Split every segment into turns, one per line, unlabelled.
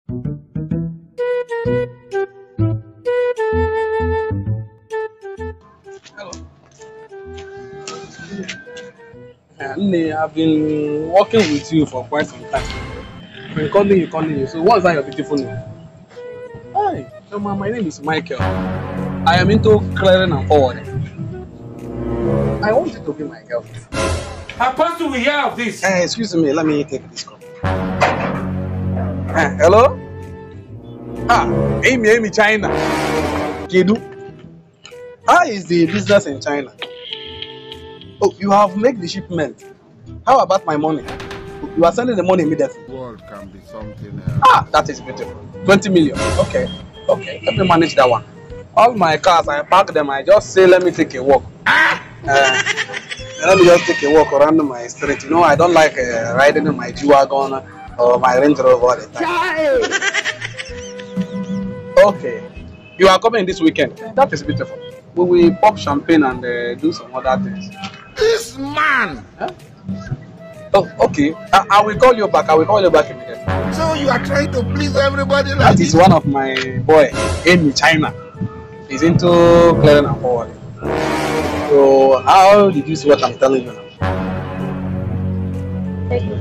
Hello. I've been working with you for quite some time. I've been calling you. So what's that your beautiful name? Hi, my name is Michael. I am into clearing and forwarding. I want you to be my girlfriend.
How fast do we hear of this?
Excuse me, let me take this call. Hello? Amy, China. Kedu. How is the business in China? Oh, you have made the shipment. How about my money? You are sending the money immediately.
The world can be something else.
That is beautiful. 20 million. Okay. Let me manage that one. All my cars, I park them. I just say, let me take a walk. Let me just take a walk around my street. You know, I don't like riding in my G-Wagon or my Range Rover all the time. Okay. You are coming this weekend. That is beautiful. We will pop champagne and do some other things.
This man!
Huh? Oh, okay. I will call you back. Immediately.
So you are trying to please everybody like
That is one of my boy, Amy China. He's into clearing and forwarding. So how did you see what I'm telling you now?
Take it.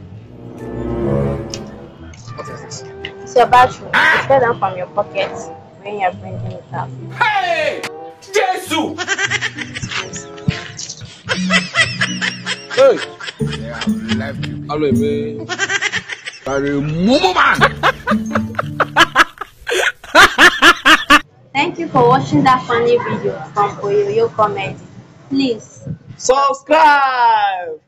What is this?
It's your battery. You take them from your pocket when you're bringing it out.
Hey! Jesus!
Hey!
They have left you.
Hello, man.
You're a mumu man!
Thank you for watching that funny video from Oyoyo Comedy. Please
Subscribe!